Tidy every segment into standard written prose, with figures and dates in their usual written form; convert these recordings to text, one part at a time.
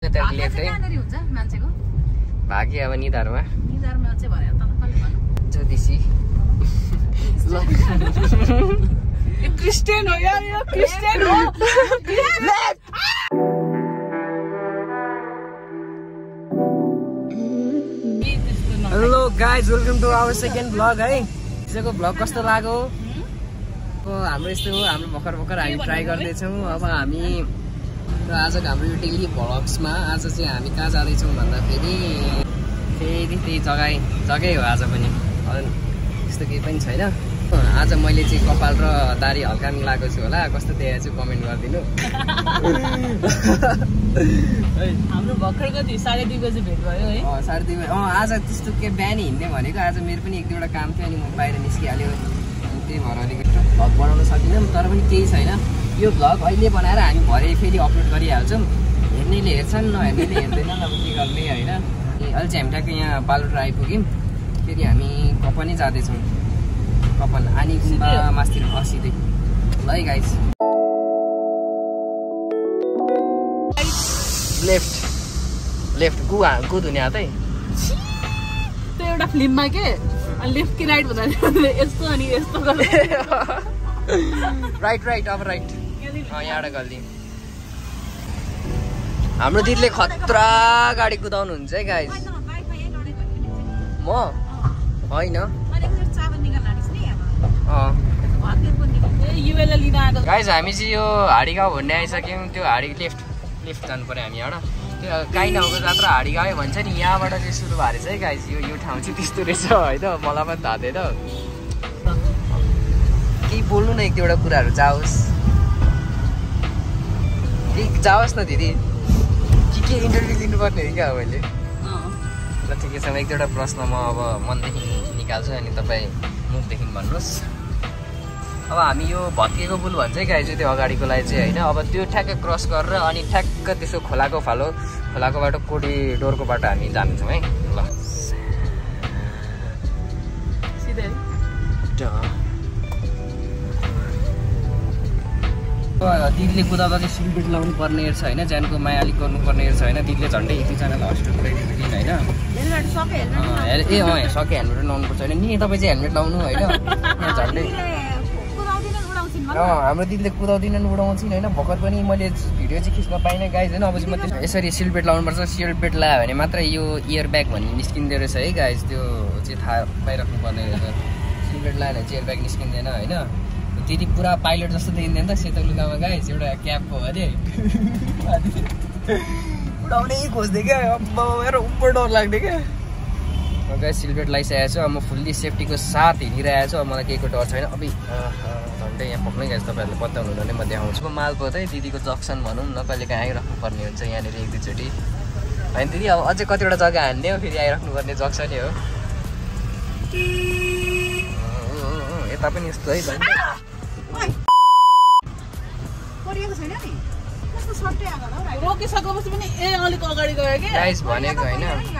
त्यहाँ लेफ्ट है भाग्य अब निधारमा ज्योतिषी क्रिस्चियन हो यार यो क्रिस्चियन हो hello guys welcome to our second vlog है हिजोको भ्लग कस्तो लाग्यो हाम्रो यस्तो हो हाम्रो भर्खर हामी ट्राई गर्दैछौँ अब हामी आजको हाम्रो यो डेली भ्लग्समा आज चाहिँ हामी कहाँ जाँदैछौँ भन्दाखेरि फेरि त्यही जग्गै हो आज पनि त्यस्तो केही पनि छैन आज मैले चाहिँ कपाल र दारी हल्का मिलाएको छु होला कस्तो देखाएको छु कमेन्ट गरिदिनु हाम्रो भर्खर कति 2:30 बजे भेट भयो है 2:30 बजे आज त्यस्तो के बिहान हिँड्ने भनेको आज मेरो पनि एक दुईवटा काम थियो अनि म बाहिर निस्किहाल्यो त्यही भएर अलिकति भ्लग बनाउन सकिनँ तर पनि केही छैन यो भ्लग अहिले बनाएर हामी भरे फेरि अपलोड गरिहाल्छौँ हेर्नेले हेर्छन् नहेर्नेले हेर्दैनन् अब के गर्ने होइन अहिले चाहिँ हामी ट्याक्कै यहाँ बालोटार आइपुग्यौँ फेरि हामी कपनै जाँदैछौँ कपन आनी गुम्बा मास्तिर सिधै ल है गाइस लेफ्ट गु धुने हातै त्यो एउटा फिल्ममा के लेफ्ट कि राइट भन्दा यस्तो अनि यस्तो राइट अब राइट यहाँबाट गल्दी हाम्रो दिदीले खतरा गाडी कुदाउनु हुन्छ है गाइस म होइन गाइस हामी चाहिँ यो हाडी गाउँ भन्ने आइसक्यौँ त्यो हाडी लेफ्ट जानु पर्यो हामी एउटा त्यो काहीँ ठाउँको जात्रा हाडी गाउँ भन्छ नि यहाँबाट चाहिँ सुरु भएर चाहिँ गाइस यो ठाउँ चाहिँ त्यस्तो रहेछ होइन मलाई पनि थाहा थिएन केही बोल्नु न एक दुईवटा कुराहरू जाओस् केही जाओस् न दिदी के इन्टरभ्यू लिनुपर्ने हो क्या मैले ल ठिकै छ एक दुईवटा प्रश्न म अब मनदेखि निकाल्छु अनि तपाईँ मुखदेखि भन्नुहोस् अब हामी यो भत्किएको पुल भन्छ है गाइस त्यो अगाडिको लागि चाहिँ होइन अब त्यो ठ्याक्कै क्रस गरेर अनि ठ्याक्क त्यसो खोलाको बाटो कोरिडोरको बाटो हामी जान्छौँ है ल दिदीले कुदाउँदा चाहिँ सिट बेल्ट लाउनु पर्ने रहेछ होइन ज्यानको माया अलिक गर्नुपर्ने रहेछ होइन दिदीले झन्डै एक दुईजनालाई हस्पिटल पुऱ्याइदिनु होइन सक्यो हेलमेट लाउनुपर्छ होइन नि तपाईँ चाहिँ हेलमेट लाउनु होइन झन्डै हाम्रो दिदीले कुदाउँदिनन् उडाउँछिन् होइन भर्खर पनि मैले भिडियो चाहिँ खिच्न पाइनँ गाइज होइन अब चाहिँ म यसरी सिट बेल्ट लाउनुपर्छ सिट बेल्ट लगायो भने मात्र यो इयर ब्याग भन्ने निस्किँदो रहेछ है गाइज त्यो चाहिँ थाहा पाइराख्नु पर्ने रहेछ सिट बेल्ट लगायो भने चाहिँ इयर ब्याग निस्किँदैन होइन त्यति पुरा पाइलट जस्तो देखिँदैन त सेतो लुगामा गाइज एउटा क्यापको अरे उडाउनै खोज्दै क्या अब उपर डर लाग्दै क्या गाइज सिट बेल्ट लगाइसकेको छु अब म फुल्ली सेफ्टीको साथ हिँडिरहेको छु अब मलाई केहीको डर छैन अब झन्डै यहाँ पक्नै गाइज तपाईँहरूले बताउनु भने म देखाउँछु मालपोत है दिदीको जक्सन भनौँ न कहिले काहीँ आइराख्नुपर्ने हुन्छ यहाँनिर एक दुईचोटि होइन दिदी अब अझै कतिवटा जग्गा हान्ने हो फेरि आइराख्नुपर्ने जक्सनै हो यता पनि यस्तो है गाइज भनेको होइन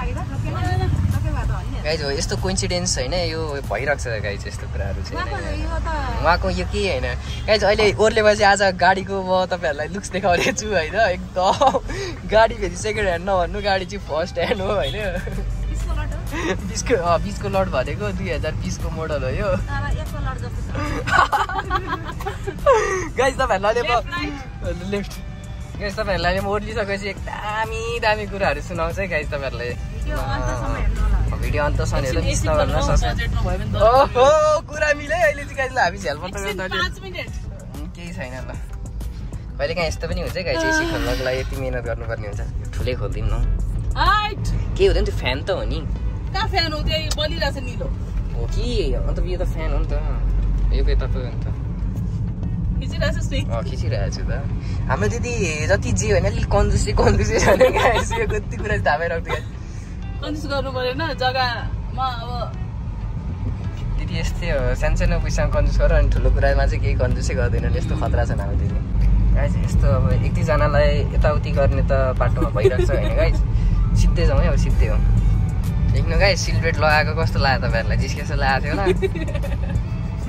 गाइज हो यस्तो कोइन्सिडेन्स होइन यो भइरहेको छ गाइज यस्तो कुराहरू चाहिँ उहाँको यो केही होइन गाइज अहिले ओर्लेपछि आज गाडीको म तपाईँहरूलाई लुक्स देखाउने छु होइन एकदम गाडी फेरि सेकेन्ड ह्यान्ड नभन्नु गाडी चाहिँ फर्स्ट ह्यान्ड हो होइन 20को लट भनेको 2020को मोडल हो यो गाइज तपाईँहरूलाई लेफ्ट गाइज तपाईँहरूलाई म ओर्लिसकेपछि एकदमै दामी कुराहरू सुनाउँछ है गाइज तपाईँहरूलाई भिडियो अन्तसम्म हेरेर मिस नगर्नु ओहो कुरा मिल्यो अहिले चाहिँ गाइजलाई हामी झ्यालपत्त केही छैन ल कहिले काहीँ यस्तो पनि हुन्छ गाइज एसी खोल्नको लागि यति मिहिनेत गर्नुपर्ने हुन्छ ठुलै खोलिदिउँ न के हुँदैन त्यो फ्यान त हो नि हो कि अन्त यो त फ्यान हो नि त यो के तपाईँ हो नि त खिचिरहेको छु त हाम्रो दिदी जति जे होइन अलिक कन्जुसी छ भने गाइस यो कति कुरा थाहा पाइरहेको कन्जुस गर्नु परेन जग्गामा अब दिदी यस्तै हो सानो पैसामा कन्जुस गर अनि ठुलो कुरामा चाहिँ केही कन्जुसै गर्दैनन् यस्तो खतरा छ हाम्रो दिदी गाइस यस्तो अब एक दुईजनालाई यताउति गर्ने त बाटोमा भइरहेको छ होइन गाइस सिधै जाउँ है अब सिधै हो देख्नु गाइस सिट बेल्ट लगाएको कस्तो लाग्यो तपाईँहरूलाई जिस्केसो लगाएको थियो होला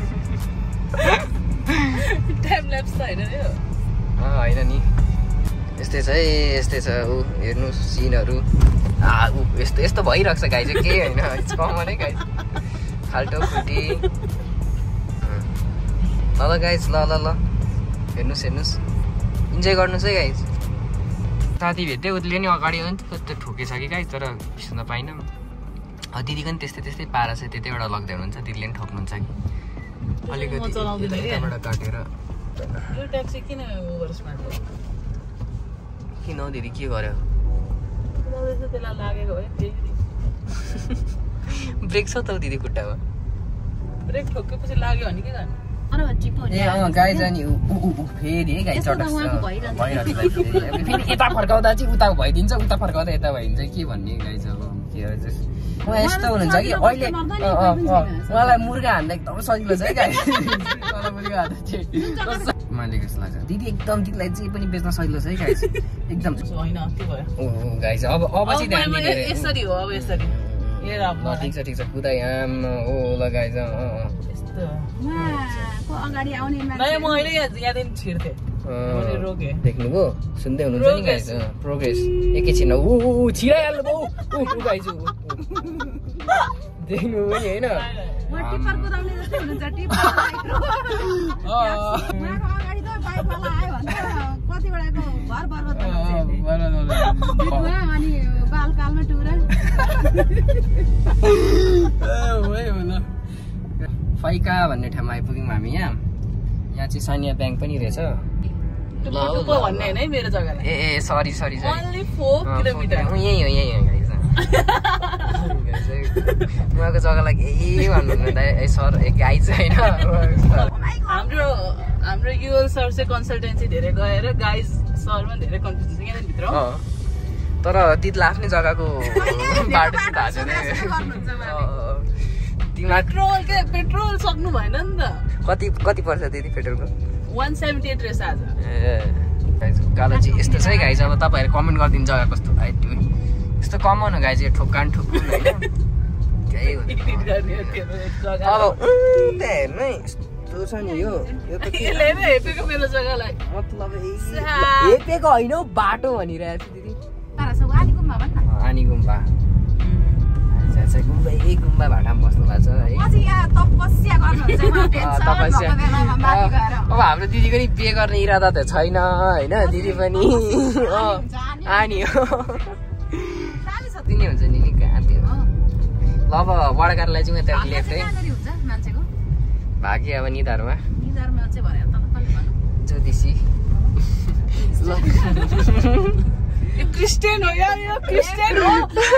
टाइम ल्याप्स त होइन नि होइन नि यस्तै छ है यस्तै छ ऊ हेर्नु सिनहरू ऊ यस्तो यस्तो भइरहेको छ गाई चाहिँ केही होइन कमन है गाई फाल्टो फुटी ल गाइज ल हेर्नुहोस् इन्जोय गर्नुहोस् है गाइज साथी भेट्दै उसले नि अगाडि कस्तो ठोकेछ कि गाइज तर खिच्न पाइनँ दिदीको नि त्यस्तै पारा छ त्यतैबाट लग्दै हुनुहुन्छ दिदीले पनि ठोक्नुहुन्छ कि अलिकति काटेर किन हौ दिदी के गर्यो ब्रेक छ त दिदी खुट्टामा ब्रेक ठोकेपछि लाग्यो भने के गर्नु ए गाई जाने फेरि है गाई चटक यता फर्काउँदा चाहिँ उता भइदिन्छ उता फर्काउँदा यता भइदिन्छ के भन्ने गाई चाहिँ अब के उहाँ यस्तो हुनुहुन्छ कि अहिले उहाँलाई मुर्गा हान्दा एकदम सजिलो छ है गाई मैले कस्तो लाग्छ दिदी एकदम दिदीलाई जे पनि बेच्न सजिलो छ है गाई एकदम गाई चाहिँ अब चाहिँ ध्यान दिने यसरी हो अब यसरी ठिक छ कुदा यहाँ हो लगाएछ देख्नुभयो सुन्दै हुनुहुन्छ नि गाइज प्रोग्रेस एकैछिन छिराइहाल्नु भयो गाइज देख्नुभयो नि होइन फैका भन्ने ठाउँमा आइपुग्यौँ हामी यहाँ चाहिँ सानिया ब्याङ्क पनि रहेछ ए सरी यही हो उहाँको जग्गालाई केही भन्नुहुन्न सर गाई चाहिँ होइन हाम्रो युएल सर चाहिँ कन्सल्टेन्सी धेरै गएर गाई सरमा धेरै कन्फ्युजन छ भित्र तर दिदीलाई आफ्नै जग्गाको बाटो चाहिँ थाहा छैन पेट्रोल सक्नु भएन नि त कति पर्छ दिदी पेट्रोलको 178 रहेछ आज कालो चाहिँ यस्तो छ है गाई चाहिँ अब तपाईँहरू कमेन्ट गरिदिनु जग्गा कस्तो यस्तो कमन हो गाई चाहिँ ठोक्कान ठोक्नु होइन त्यही हो अब हेर्नु है यस्तो छ नि यो हेपेको मेरो जग्गालाई मतलब हेपेको होइन हौ बाटो भनिरहेको छु दिदी आनी गुम्बा गुम्बा भाटामा बस्नु भएको छ है तपस्या अब हाम्रो दिदीको नि बिहे गर्ने इरादा त छैन होइन दिदी पनि आनी हो हुन्छ नि कहाँ त्यो ल अब बडाकारलाई चाहिँ त्यहाँ लेफ्ट है भाग्यो अब निधारमा ज्योतिषी क्रिस्चियन हो यार यो क्रिस्चियन हो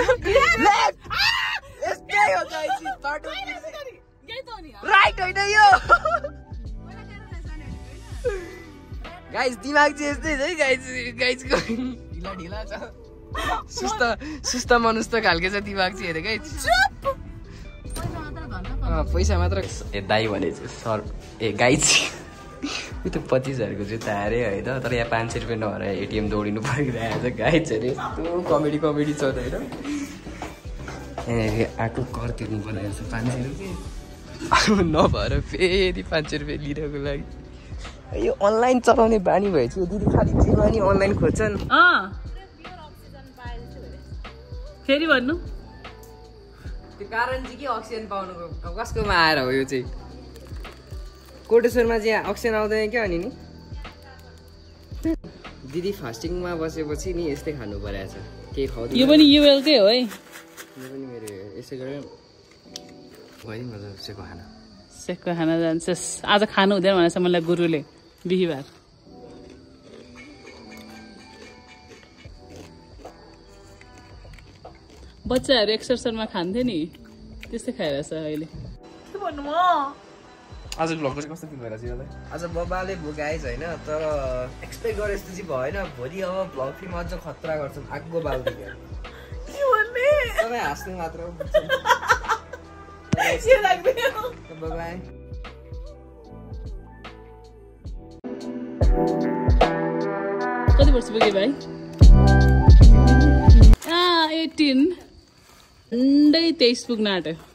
राइट होइन यो गाइस दिमाग चाहिँ यस्तै छ है गाइसको ढिला छ सुस्त मनुष्य खालको छ दिमाग चाहिँ हेरे गाइस पैसा मात्र ए दाई भने सर ए गाइस त्यो 25,000को जुत्ता अरे होइन तर यहाँ 500 रुपियाँ नभएर एटिएम दौडिनु परिरहेको छ गाइस अरे यस्तो कमेडी छ होइन आएको कर तिर्नु परिरहेको छ 500 रुपियाँ नभएर फेरि 500 रुपियाँ लिनको लागि यो अनलाइन चलाउने बानी भएछ दिदी खालि जेमा नि अनलाइन खोज्छन् फेरि भन्नु त्यो कारण चाहिँ के अक्सिजन पाउनुको कसकोमा आएर हो यो चाहिँ कोटेश्वरमा चाहिँ अक्सिजन आउँदैन क्या अनि नि दिदी फास्टिङमा बसेपछि नि यस्तै खानु परेछ केही खाउँदैन यो पनि युएलकै हो है यो पनि मेरो यसै गरेर भइदिनु मजा सेको खाना जान्छस् आज खानु हुँदैन भनेछ मलाई गुरुले बिहिबार बच्चाहरू एक्सर्साइजमा खान्थे नि त्यस्तै खाइरहेछ अहिले के भन्नु म आज भ्लगको चाहिँ कस्तो फिल भइरहेछ यसलाई आज बबाले भोगाएछ होइन तर एक्सपेक्ट गरे जस्तो चाहिँ भएन भोलि अब भ्लग फिल्म अझ खतरा गर्छन् आगो बाल देखेर तपाईँ हाँस्नु मात्र बाई कति वर्ष पुग्यो भाइ 18 23 पुग्न आँट्यो